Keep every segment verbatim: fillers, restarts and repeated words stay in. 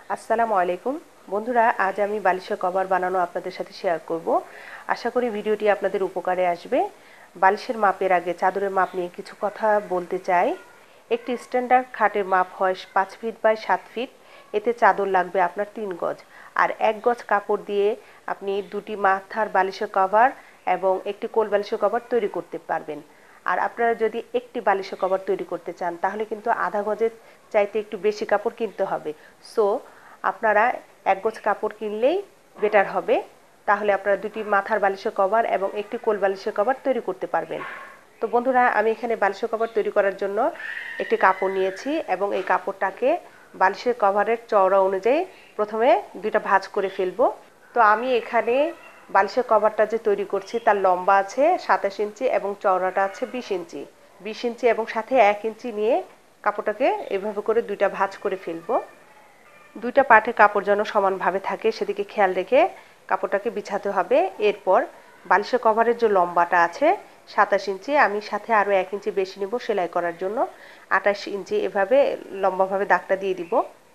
আসসালামু আলাইকুম বন্ধুরা, আজ আমি বালিশের কভার বানানো আপনাদের সাথে শেয়ার করব। আশা করি ভিডিওটি আপনাদের উপকারে আসবে। বালিশের মাপের আগে চাদরের মাপ নিয়ে কিছু কথা বলতে চাই। একটি স্ট্যান্ডার্ড খাটের মাপ হয় পাঁচ ফিট বাই সাত ফিট। এতে চাদর লাগবে আপনার তিন গজ, আর এক গজ কাপড় দিয়ে আপনি দুটি মাথার বালিশের কভার এবং একটি কোল বালিশের কভার তৈরি করতে পারবেন। আর আপনারা যদি একটি বালিশের কভার তৈরি করতে চান তাহলে কিন্তু আধা গজের চাইতে একটু বেশি কাপড় কিনতে হবে। সো আপনারা এক গজ কাপড় কিনলেই বেটার হবে। তাহলে আপনারা দুটি মাথার বালিশের কভার এবং একটি কোল বালিশের কভার তৈরি করতে পারবেন। তো বন্ধুরা, আমি এখানে বালিশের কভার তৈরি করার জন্য একটি কাপড় নিয়েছি এবং এই কাপড়টাকে বালিশের কভারের চওড়া অনুযায়ী প্রথমে দুইটা ভাঁজ করে ফেলবো। তো আমি এখানে বালিশের কভারটা যে তৈরি করছি তার লম্বা আছে সাতাশ ইঞ্চি এবং চওড়াটা আছে বিশ ইঞ্চি বিশ ইঞ্চি এবং সাথে এক ইঞ্চি নিয়ে কাপড়টাকে এভাবে করে দুইটা ভাঁজ করে ফেলবো। দুইটা পাটে কাপড় যেন সমানভাবে থাকে সেদিকে খেয়াল রেখে কাপড়টাকে বিছাতে হবে। এরপর বালিশের কভারের যে লম্বাটা আছে সাতাশ ইঞ্চি, আমি সাথে আরও এক ইঞ্চি বেশি নেব সেলাই করার জন্য, আঠাশ ইঞ্চি এভাবে লম্বাভাবে দাগটা দিয়ে দিব।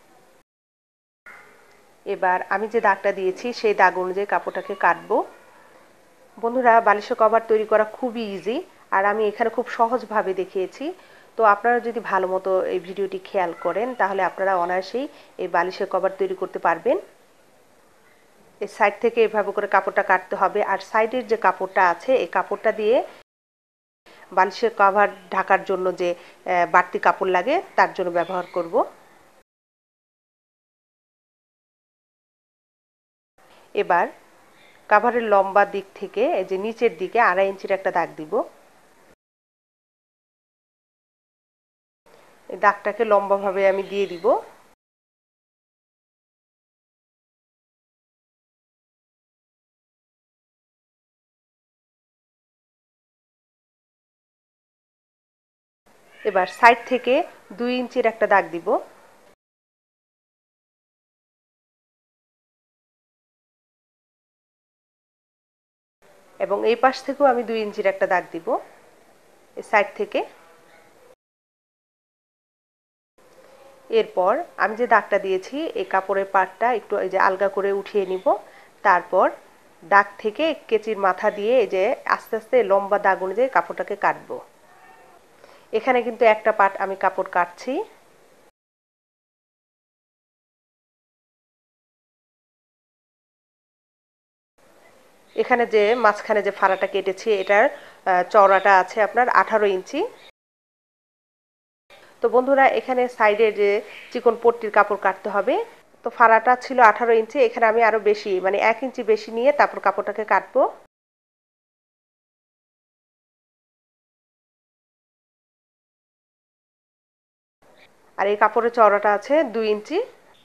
এবার আমি যে দাগটা দিয়েছি সেই দাগ অনুযায়ী কাপড়টাকে কাটবো। বন্ধুরা, বালিশের কভার তৈরি করা খুবই ইজি, আর আমি এখানে খুব সহজভাবে দেখিয়েছি। তো আপনারা যদি ভালো মতো এই ভিডিওটি খেয়াল করেন তাহলে আপনারা অনায়াসেই এই বালিশের কভার তৈরি করতে পারবেন। এই সাইড থেকে এভাবে করে কাপড়টা কাটতে হবে, আর সাইডের যে কাপড়টা আছে এই কাপড়টা দিয়ে বালিশের কভার ঢাকার জন্য যে বাড়তি কাপড় লাগে তার জন্য ব্যবহার করব। এবার কভারের লম্বা দিক থেকে এই যে নিচের দিকে আড়াই ইঞ্চির একটা দাগ দিব। এই দাগটাকে লম্বাভাবে আমি দিয়ে দিব। এবার সাইড থেকে দুই ইঞ্চির একটা দাগ দিব। এবং এই পাশ থেকেও আমি দুই ইঞ্চির একটা দাগ দিব এই সাইড থেকে। এরপর আমি যে দাগটা দিয়েছি এই কাপড়ের পাটটা একটু এই যে আলগা করে উঠিয়ে নিব। তারপর দাগ থেকে কেচির মাথা দিয়ে এই যে আস্তে আস্তে লম্বা দাগ অনুযায়ী কাপড়টাকে কাটবো। এখানে কিন্তু একটা পাট আমি কাপড় কাটছি। এখানে যে মাঝখানে যে ফাড়াটা কেটেছি এটার চওড়াটা আছে আপনার আঠারো ইঞ্চি। তো বন্ধুরা, এখানে সাইডে যে চিকন পট্টির কাপড় কাটতে হবে। তো ফাড়াটা ছিল আঠারো ইঞ্চি, এখানে আমি আরো বেশি মানে এক ইঞ্চি বেশি নিয়ে তারপর কাপড়টাকে কাটবো। আর এই কাপড়ের চওড়াটা আছে দুই ইঞ্চি।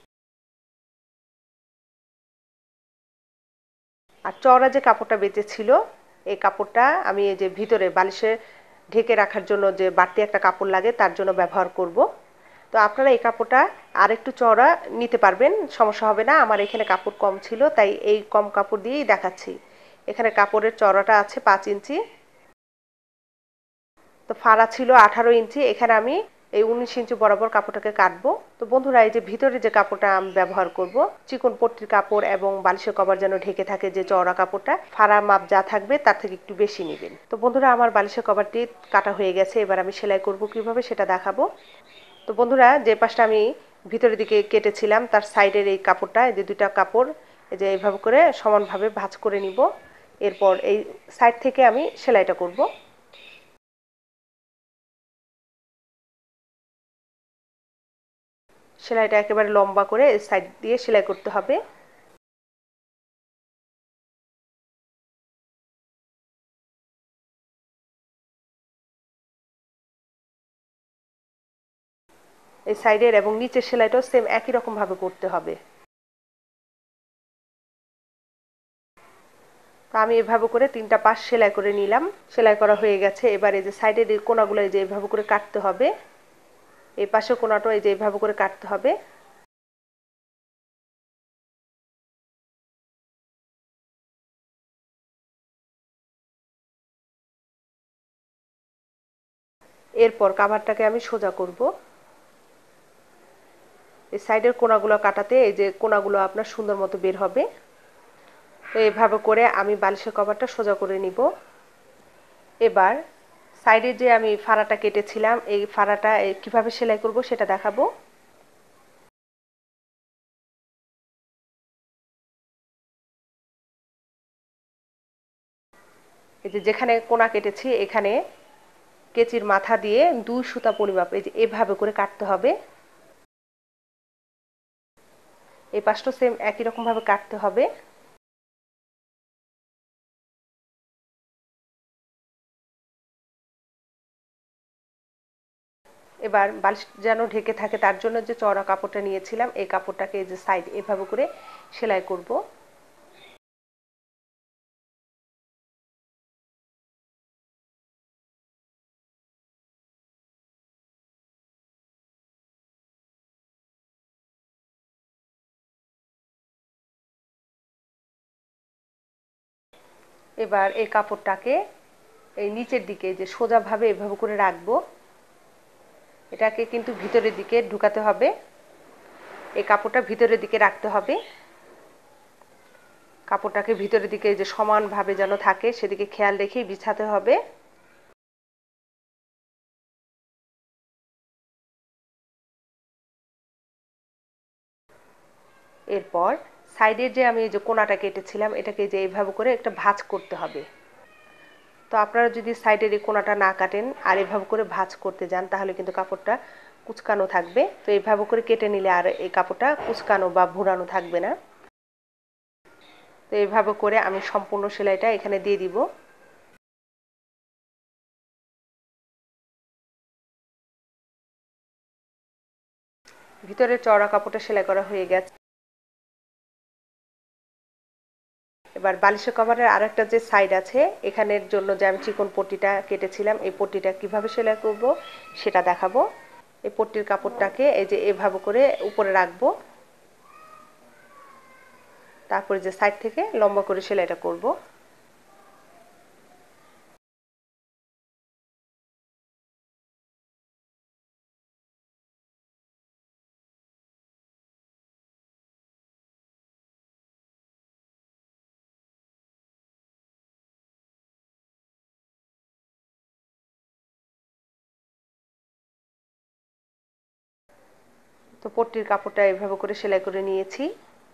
আর চওড়া যে কাপড়টা বেঁচে ছিল এই কাপড়টা আমি এই যে ভিতরে বালিশে ঢেকে রাখার জন্য যে বাড়তি একটা কাপড় লাগে তার জন্য ব্যবহার করব। তো আপনারা এই কাপড়টা আরেকটু চওড়া নিতে পারবেন, সমস্যা হবে না। আমার এখানে কাপড় কম ছিল তাই এই কম কাপড় দিয়েই দেখাচ্ছি। এখানে কাপড়ের চওড়াটা আছে পাঁচ ইঞ্চি। তো ফাড়া ছিল আঠারো ইঞ্চি, এখানে আমি এই উনিশ ইঞ্চি বরাবর কাপড়টাকে কাটবো। তো বন্ধুরা, এই যে ভিতরে যে কাপড়টা আমি ব্যবহার করব চিকন পট্টির কাপড় এবং বালিশের কভার যেন ঢেকে থাকে যে চওড়া কাপড়টা, ফাড়া মাপ যা থাকবে তার থেকে একটু বেশি নেবেন। তো বন্ধুরা, আমার বালিশের কভারটি কাটা হয়ে গেছে, এবার আমি সেলাই করব কিভাবে সেটা দেখাবো। তো বন্ধুরা, যে পাশটা আমি ভিতরের দিকে কেটেছিলাম তার সাইডের এই কাপড়টা, এই যে দুইটা কাপড় এই যে এইভাবে করে সমানভাবে ভাঁজ করে নিব। এরপর এই সাইড থেকে আমি সেলাইটা করব। সেলাইটা একেবারে লম্বা করে সাইড দিয়ে সেলাই করতে হবে। এই সাইডের এবং নিচের সেলাইটাও সেম একই রকম ভাবে করতে হবে। তো আমি এভাবে করে তিনটা পাশ সেলাই করে নিলাম। সেলাই করা হয়ে গেছে। এবার এই যে সাইডের এই কোনাগুলো এই যে এভাবে করে কাটতে হবে। এই পাশের কোনাটা এই যে এভাবে করে কাটতে হবে। এরপর কাভারটাকে আমি সোজা করব। এই সাইডের কোনাগুলো কাটাতে এই যে কোনাগুলো আপনার সুন্দর মতো বের হবে। তো এইভাবে করে আমি বালিশের কভারটা সোজা করে নিব। এবার সাইডে যে আমি ফাড়াটা কেটেছিলাম এই ফাড়াটা কিভাবে সেলাই করব সেটা দেখাবো। এই যে যেখানে কোনা কেটেছি এখানে কেচির মাথা দিয়ে দুই সুতা পরিমাপ এই যে এভাবে করে কাটতে হবে। এই পাশটা সেম একই রকম ভাবে কাটতে হবে। এবার বালিশ যেন ঢেকে থাকে তার জন্য যে চওড়া কাপড়টা নিয়েছিলাম এই কাপড়টাকে এই যে সাইড এভাবে করে সেলাই করব। এবার এই কাপড়টাকে এই নিচের দিকে যে সোজাভাবে এভাবে করে রাখবো। এটাকে কিন্তু ভিতরের দিকে ঢুকাতে হবে। এই কাপড়টা ভিতরের দিকে রাখতে হবে। কাপড়টাকে ভিতরের দিকে যে সমানভাবে যেন থাকে সেদিকে খেয়াল রেখেই বিছাতে হবে। এরপর সাইডের যে আমি যে কোনাটা কেটেছিলাম এটাকে যে এইভাবে করে একটা ভাঁজ করতে হবে। তো আপনারা যদি সাইডের এই কোনাটা না কাটেন আর এভাবে করে ভাঁজ করতে যান তাহলে কিন্তু কাপড়টা কুচকানো থাকবে। তো এইভাবে করে কেটে নিলে আর এই কাপড়টা কুচকানো বা ভুরানো থাকবে না। তো এইভাবে করে আমি সম্পূর্ণ সেলাইটা এখানে দিয়ে দিব। ভিতরে চওড়া কাপড়টা সেলাই করা হয়ে গেছে। এবার বালিশের কভারের আর একটা যে সাইড আছে এখানের জন্য যে আমি চিকন পট্টিটা কেটেছিলাম এই পট্টিটা কিভাবে সেলাই করব সেটা দেখাবো। এই পট্টির কাপড়টাকে এই যে এভাবে করে উপরে রাখবো। তারপরে যে সাইড থেকে লম্বা করে সেলাইটা করব। তো পট্টির কাপড়টা এভাবে করে সেলাই করে নিয়েছি।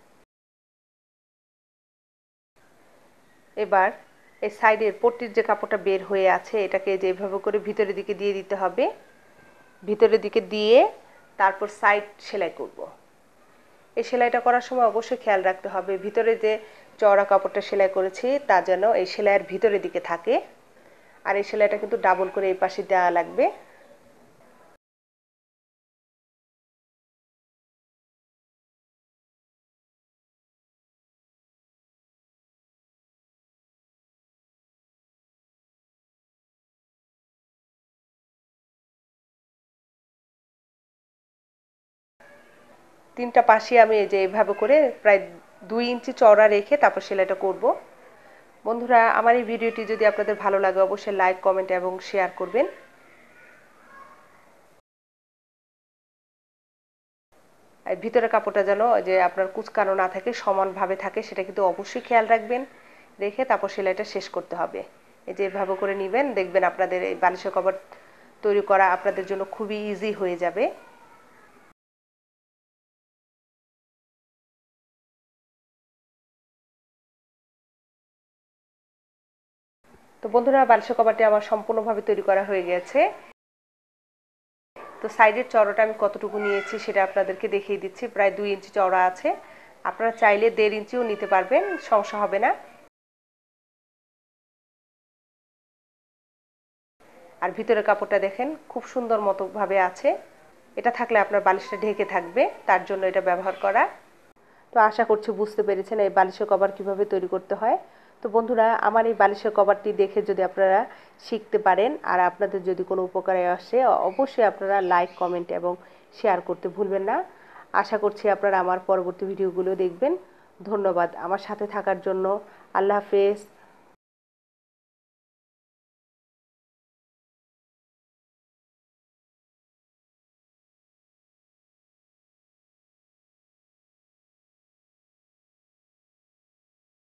এবার এই সাইডের পট্টির যে কাপড়টা বের হয়ে আছে এটাকে যে এভাবে করে ভিতরের দিকে দিয়ে দিতে হবে। ভিতরের দিকে দিয়ে তারপর সাইড সেলাই করব। এই সেলাইটা করার সময় অবশ্যই খেয়াল রাখতে হবে ভিতরে যে চওড়া কাপড়টা সেলাই করেছি তা যেন এই সেলাইয়ের ভিতরের দিকে থাকে। আর এই সেলাইটা কিন্তু ডাবল করে এই পাশে দেওয়া লাগবে। তিনটা পাশে আমি এই যে এইভাবে করে প্রায় দুই ইঞ্চি চওড়া রেখে তারপর সেলাইটা করব। বন্ধুরা আমার এই ভিডিওটি যদি আপনাদের ভালো লাগে অবশ্যই লাইক কমেন্ট এবং শেয়ার করবেন। আর ভিতরে কাপড়টা যেন যে আপনার কুচকানো না থাকে সমানভাবে থাকে সেটা কিন্তু অবশ্যই খেয়াল রাখবেন। রেখে তারপর সেলাইটা শেষ করতে হবে। এই যে এভাবে করে নেবেন দেখবেন আপনাদের এই বালিশের কভার তৈরি করা আপনাদের জন্য খুবই ইজি হয়ে যাবে। তো বন্ধুরা বালিশের কভারটি আমার সম্পূর্ণভাবে তৈরি করা হয়ে গেছে। তো সাইডের চওড়াটা আমি কতটুকু নিয়েছি সেটা আপনাদেরকে দেখিয়ে দিচ্ছি। প্রায় দুই ইঞ্চি চওড়া আছে। আপনারা চাইলে দেড় ইঞ্চিও নিতে পারবেন, সমস্যা হবে না। আর ভিতরে কাপড়টা দেখেন খুব সুন্দর মতো ভাবে আছে। এটা থাকলে আপনার বালিশটা ঢেকে থাকবে, তার জন্য এটা ব্যবহার করা। তো আশা করছি বুঝতে পেরেছেন এই বালিশের কভার কিভাবে তৈরি করতে হয়। তো বন্ধুরা আমার এই বালিশের কভারটি দেখে যদি আপনারা শিখতে পারেন আর আপনাদের যদি কোনো উপকারে আসে অবশ্যই আপনারা লাইক কমেন্ট এবং শেয়ার করতে ভুলবেন না। আশা করছি আপনারা আমার পরবর্তী ভিডিওগুলো দেখবেন। ধন্যবাদ আমার সাথে থাকার জন্য। আল্লাহ হাফেজ।